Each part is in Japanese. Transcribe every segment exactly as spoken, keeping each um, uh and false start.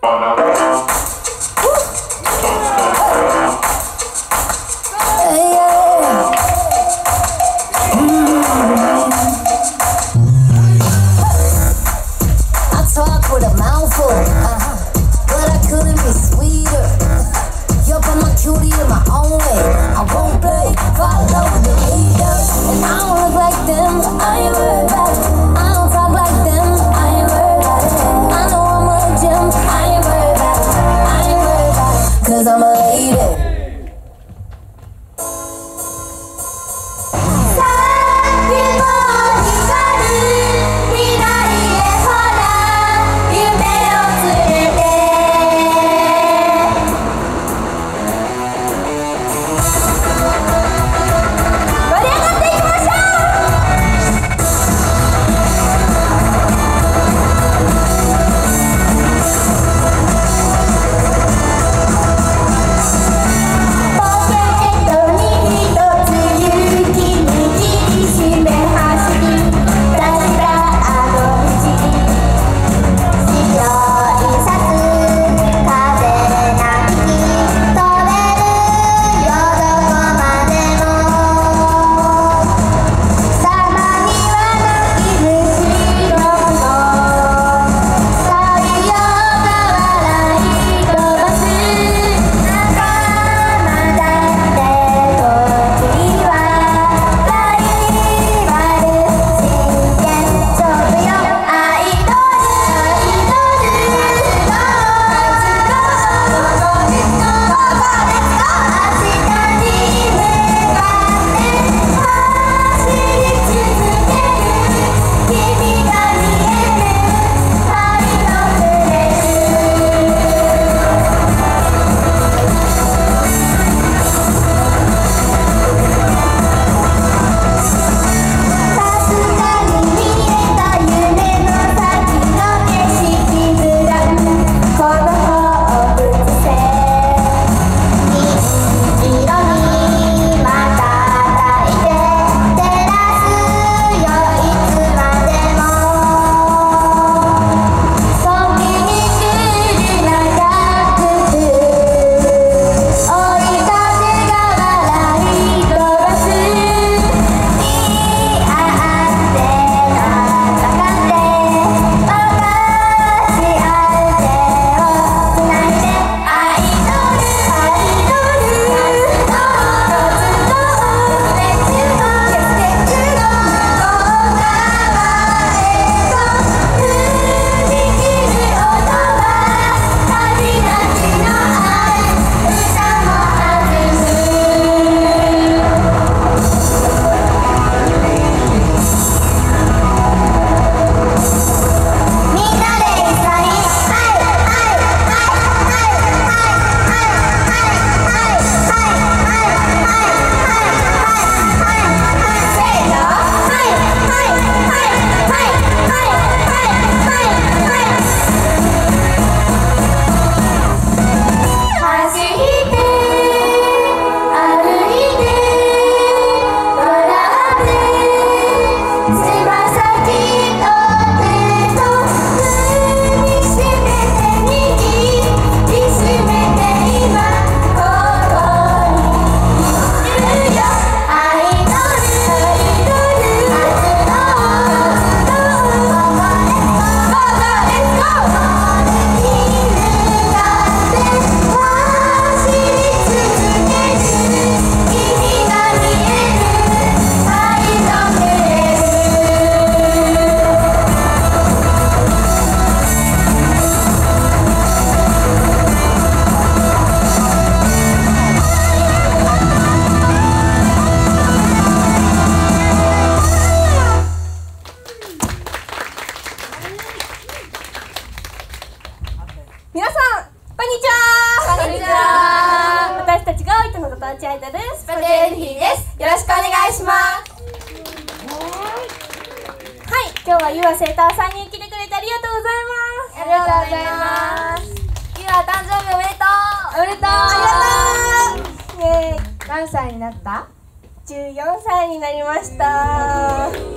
今日はゆあ生誕さんに来てくれてありがとうございます。 ありがとうございます。ゆあ誕生日おめでとう。 おめでとう。ありがとう。イエーイ。 何歳になった？ じゅうよんさいになりました。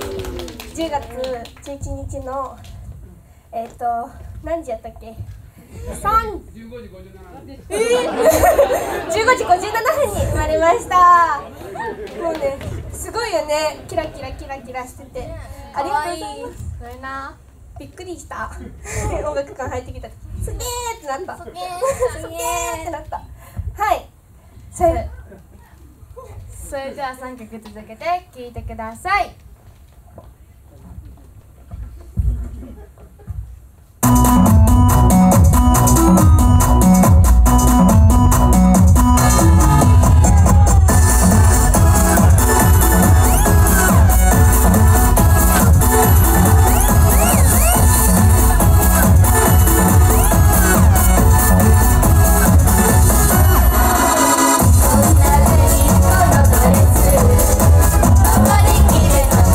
じゅうがつじゅういちにちのえっと何時やったっけ？ 三じゅうごじごじゅうななふんじゅうごじごじゅうななふんに生まれました。もうねすごいよね、キラキラキラキラしててありがとうございます。それなびっくりした音楽館入ってきた時すげーってなった。すげーすげーってなった。はい、それそれじゃあさんきょく続けて聴いてください。 「守りきれない」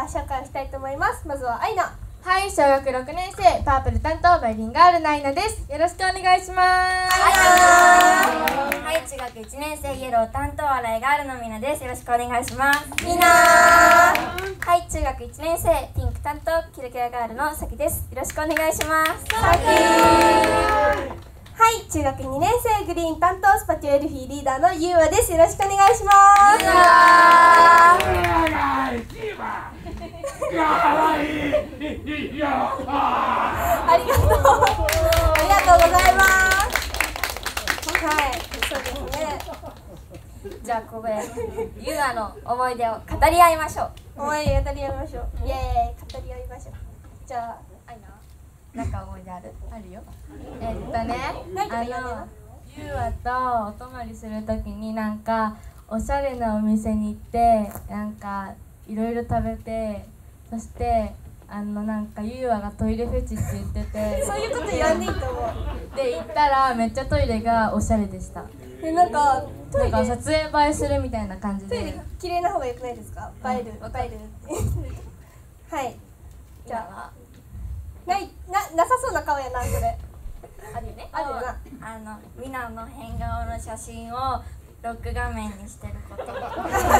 紹介したいと思います。まずはアイナ。 はい、小学ろくねん生、パープル担当バイリンガールのアイナです。よろしくお願いします。 はい、中学いちねん生イエロー担当アライガールのみなです。よろしくお願いします。 みんなー。 はい、中学いちねん生ピンク担当キラキラガールのさきです。よろしくお願いします。 さきー。はい、中学にねん生グリーン担当スパチュエルフィーリーダーのゆうわです。よろしくお願いします。 ゆうわありがとう。ありがとうございます。はい、そうですね。 じゃあここでゆうわの思い出を語り合いましょう。 思い出語り合いましょう。イエーイ、語り合いましょう。じゃあ、 あいな、なんか思い出ある？ あるよ。えっとね、 なんかあ言わねえなの、ゆうわとお泊まりするときになんかおしゃれなお店に行ってなんかいろいろ食べて、そしてあのなんかゆうわがトイレフェチって言ってて、 そういうこと言わんでいいと思う。 で行ったらめっちゃトイレがおしゃれでした。 で、なんかトイレなんか撮影映えするみたいな感じトイレで。 綺麗な方が良くないですか？映える、映えるって。はい。じゃあ、ないななさそうな顔やな、それ。 あるよね。 あるよな。 あのみなの変顔の写真をロック画面にしてること。 ごめんな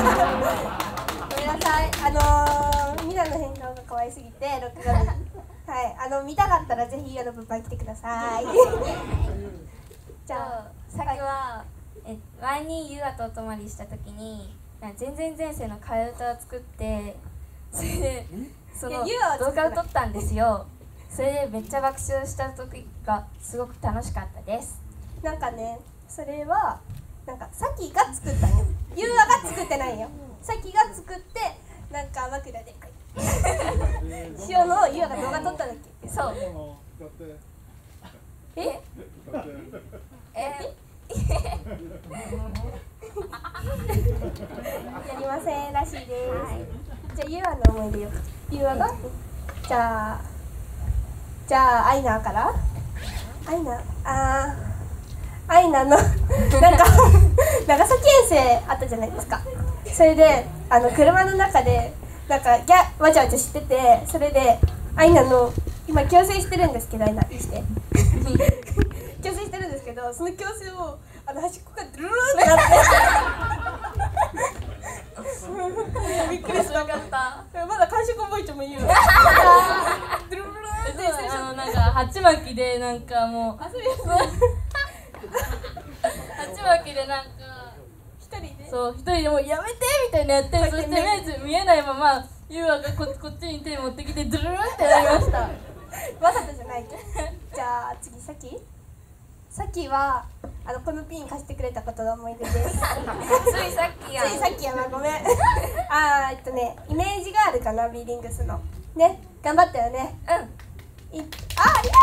さい。あのー、ミラの変顔が可愛すぎてロック画面。はい。あの見たかったらぜひゆうわの物販来てください。じゃあ、 さっきはえ前にゆうわとお泊まりした時になんか全然前世の替え歌を作ってそれでそのいやゆうわは作ってない動画を撮ったんですよ。それでめっちゃ爆笑した時がすごく楽しかったです。 なんかね、それはなんかさきが作ったんよ。ゆうわが作ってないよ。さきが作ってなんか枕で塩のゆうわが動画撮ったんだっけ？ そう。 え？ えやりませんらしいです。じゃあゆうわの思い出よ。ゆうわがじゃあじゃあアイナからアイナあーアイナのなんか長崎遠征あったじゃないですか。それであの車の中でなんかギャわちゃわちゃしてて、それでアイナの今矯正してるんですけど、アイナいいして矯正してるんですけど、その矯正をあの端っこがドゥルルーってなってびっくりしたかった。まだ感触覚えてもいいよ。ドゥルルルーってあのなんか鉢巻きでなんかもうあ、そういう鉢巻きでなんか一人でそう一人でもうやめてみたいなやって、そして目つ見えないままゆうわが こ, こっちに手持ってきてドゥルルンってやりました。 わざとじゃないけど。じゃあ次さきさきはあのこのピン貸してくれたことの思い出です。 ついさっきやついさっきやな、ごめん。あーえっとね、イメージガールかな、ビーリングスのね、頑張ったよね。 うんいあ、ありが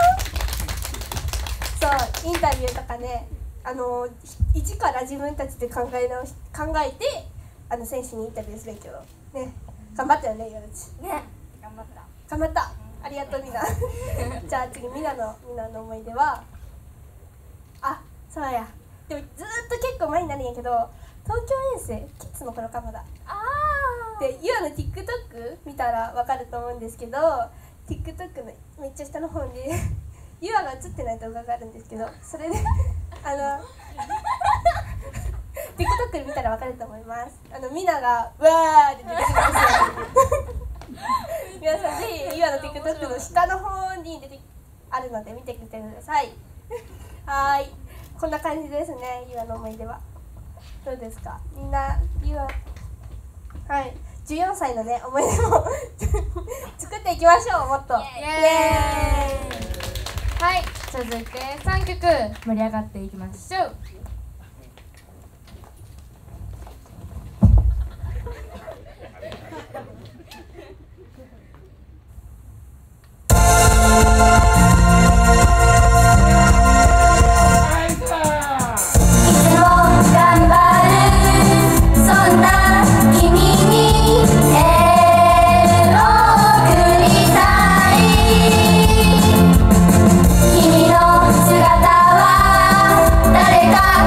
とう。そう、インタビューとかね、あの一から自分たちで考え直し考えてあの選手にインタビューするけどね、頑張ったよね、ゆうちね、頑張った頑張った、ありがとうみな。じゃあ次みなのみなの思い出は、あ、そうや、でもずーっと結構前になるんやけど、東京遠征キッズの頃かまだあで、ゆうの TikTok 見たらわかると思うんですけど、 TikTok のめっちゃ下の方にゆうが映ってない動画があるんですけど、それであのTikTok 見たらわかると思います。あのみながわーって出てきます皆さんぜひゆうの TikTok の下の方に出てあるので見てみてください。はーい、こんな感じですね、ゆうの思い出は。どうですかみんな。ゆうはい、じゅうよんさいのね思い出も作っていきましょう、もっと。イエーイ。 はい、続いてさんきょく盛り上がっていきましょう。 誰か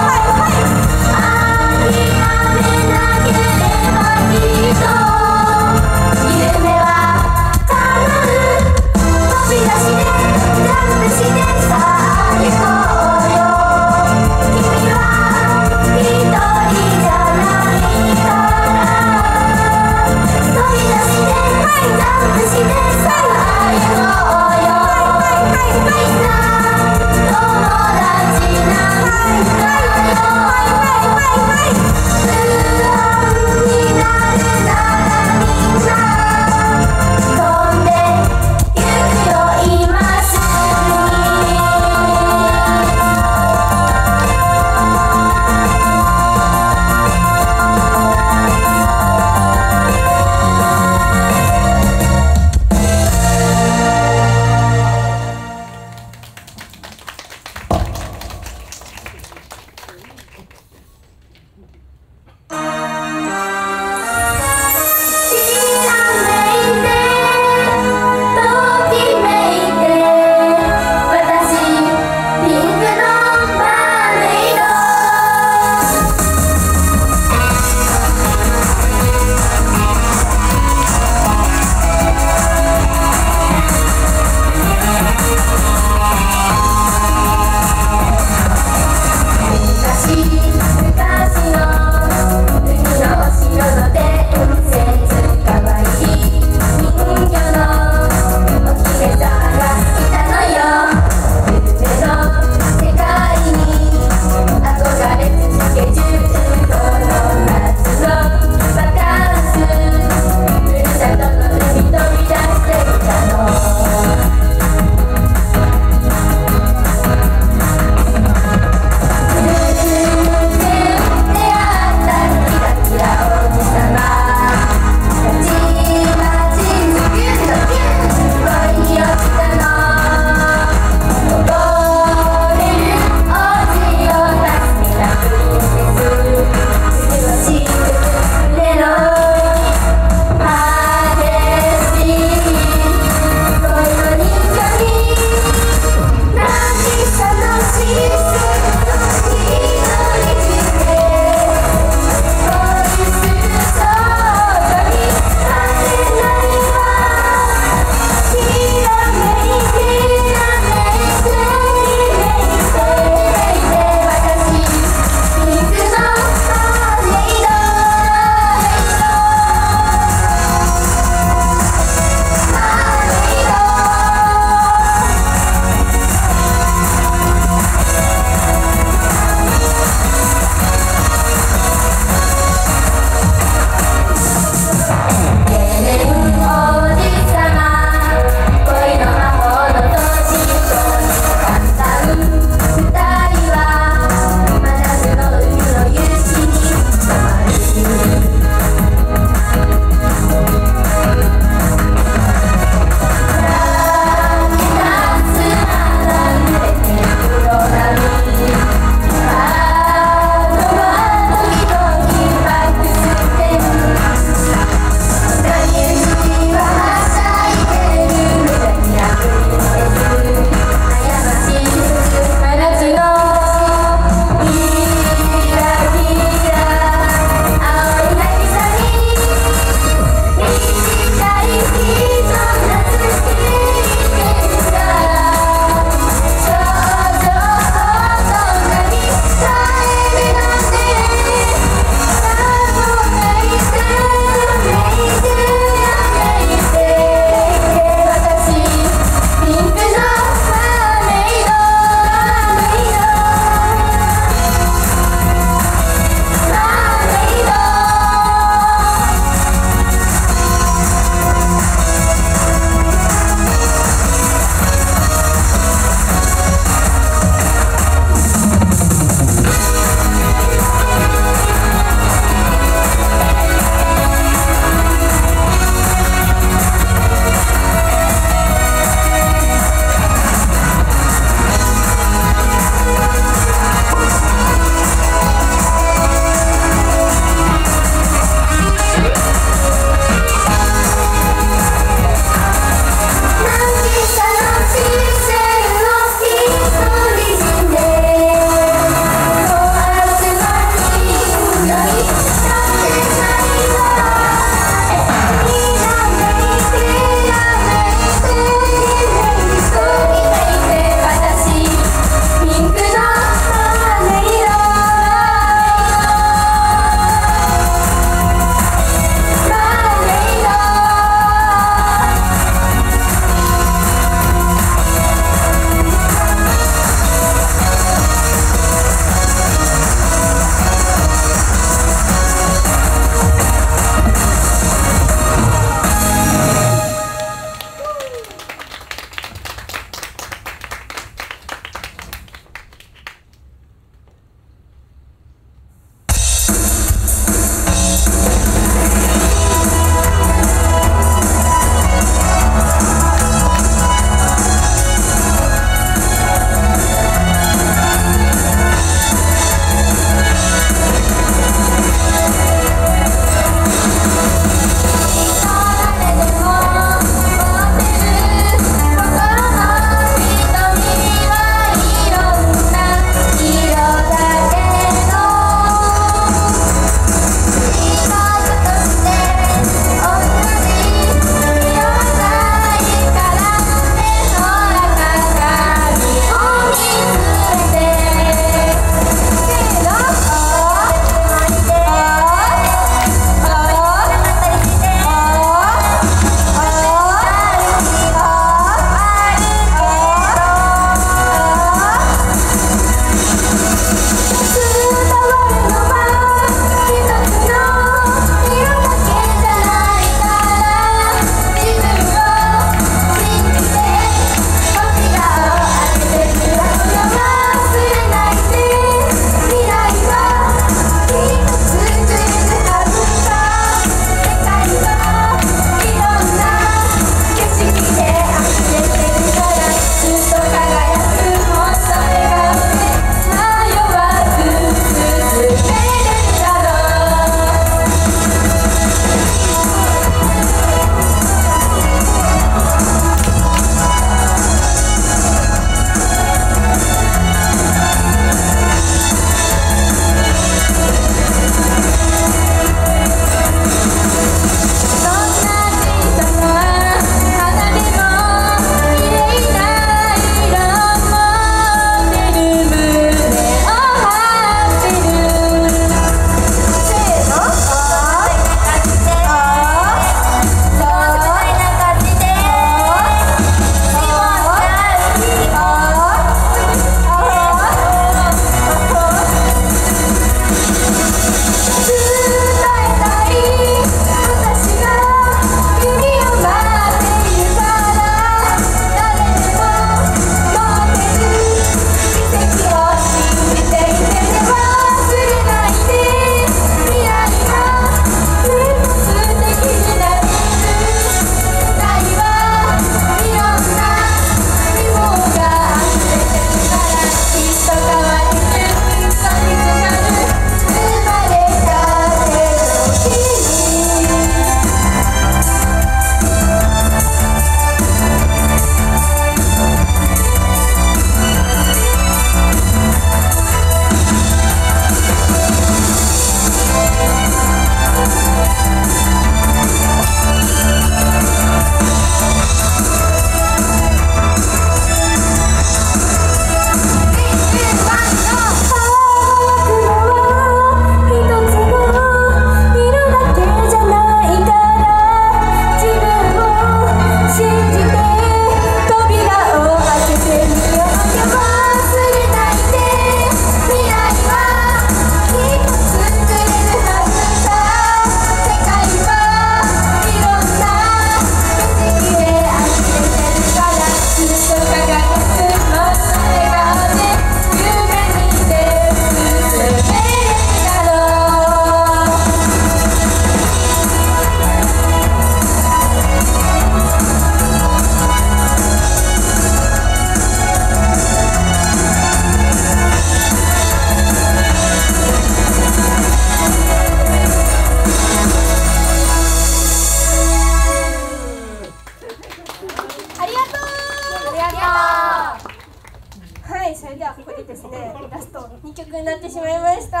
になってしまいました。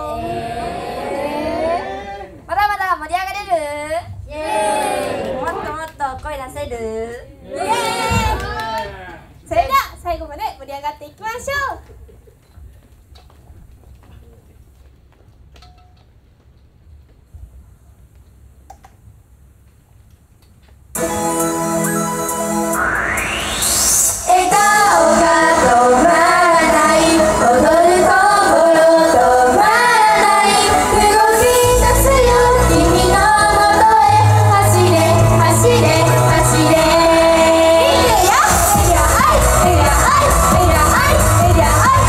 えー、まだまだ盛り上がれる？イエーイ。もっともっと声出せる？ イエーイ。それでは最後まで盛り上がっていきましょう。エリア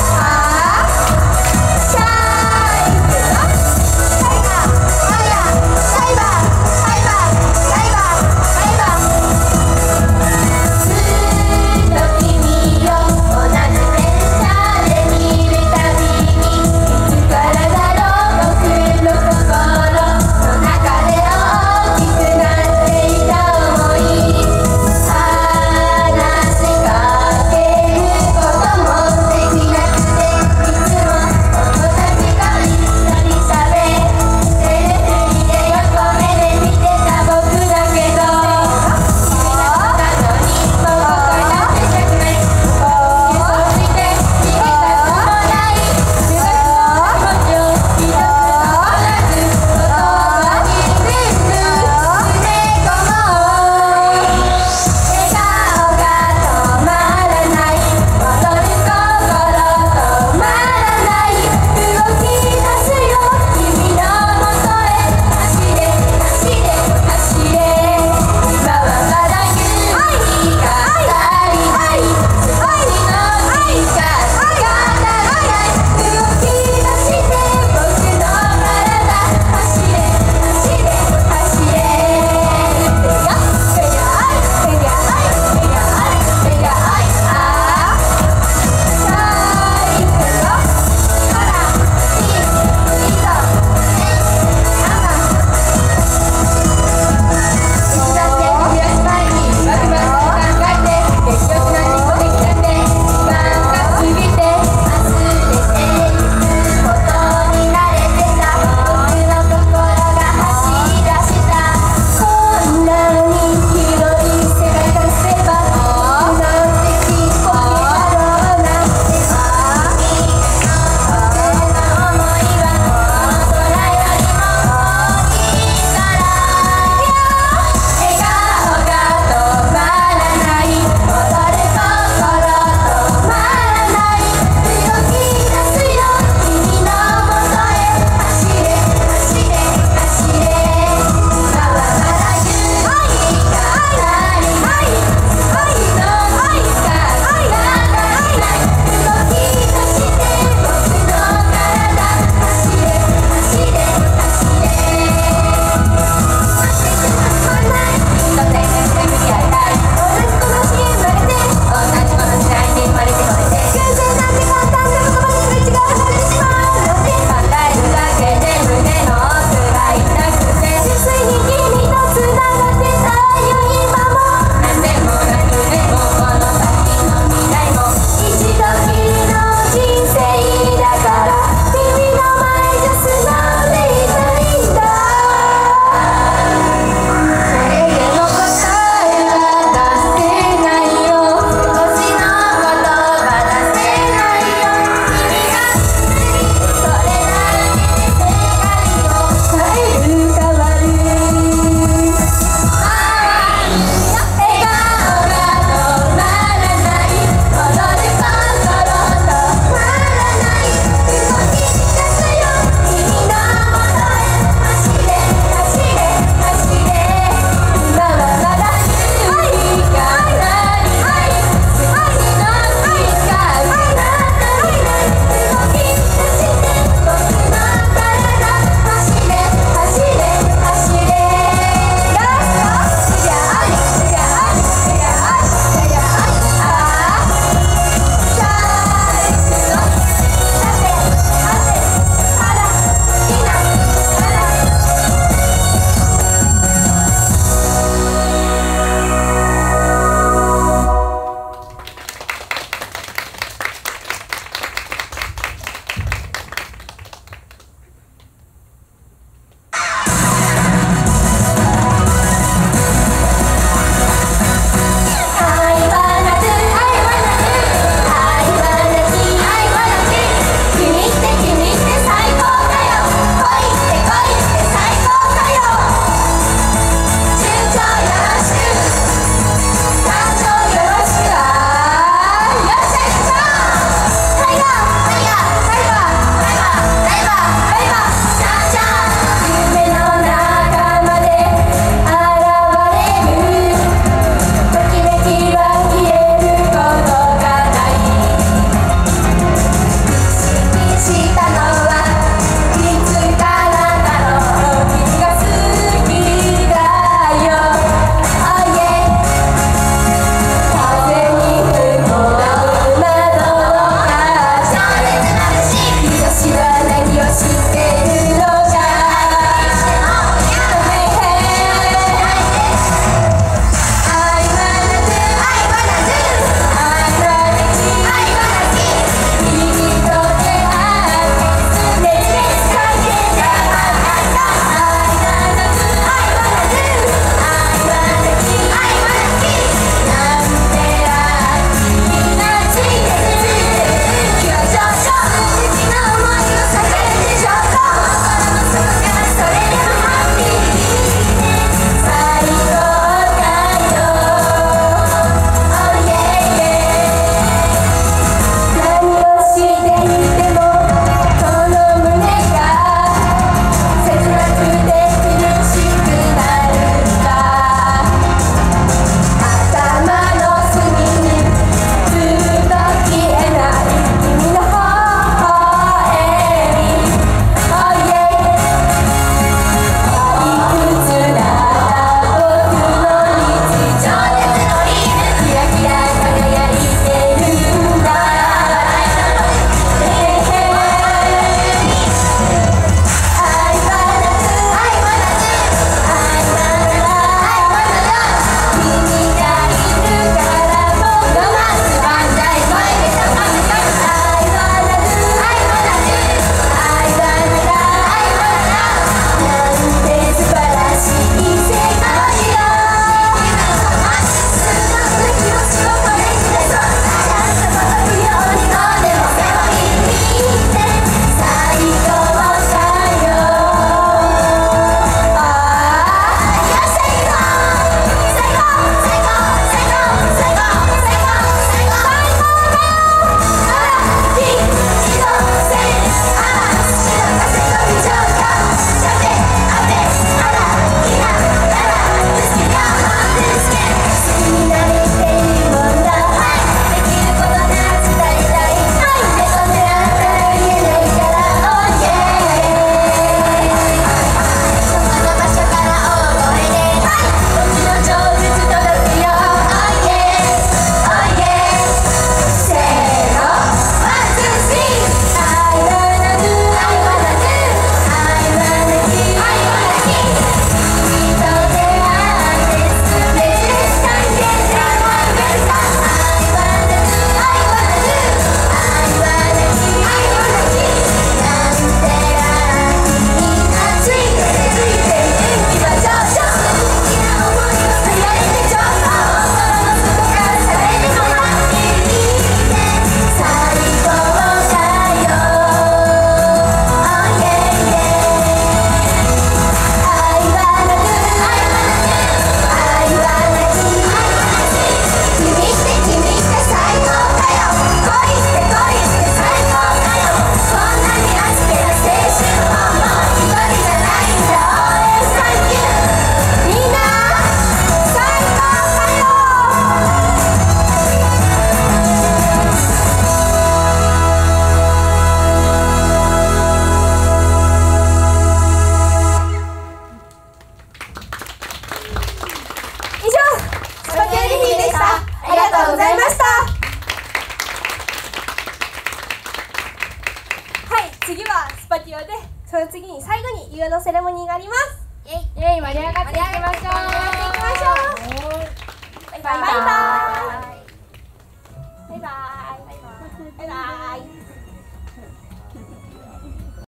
次に最後に夕のセレモニーがあります。 イエイイエイ、盛り上がっていきましょう。 盛り上がっていきましょう。バイバイバイバイバイバイバイバイ。